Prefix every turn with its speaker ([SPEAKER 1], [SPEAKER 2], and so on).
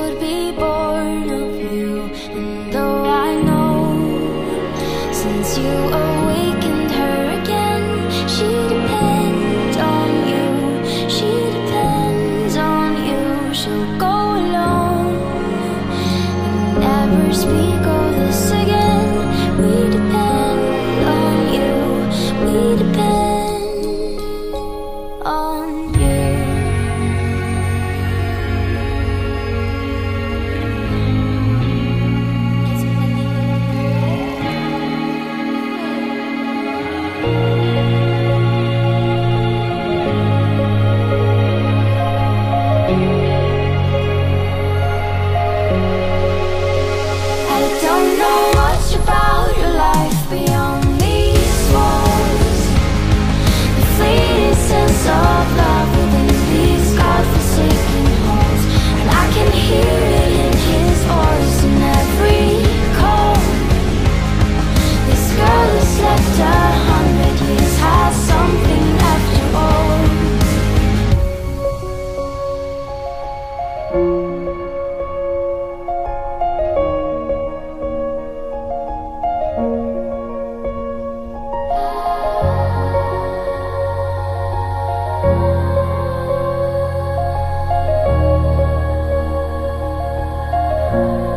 [SPEAKER 1] would be born of you. And though I know, since you awakened her again, she depends on you, she depends on you. She'll go alone and never speak of this again. We depend on you, we depend on you. I don't know much about your life beyond these walls. The fleeting sense of love within these godforsaken halls, and I can hear it in his voice in every call. This girl who slept 100 years has something after all. Oh,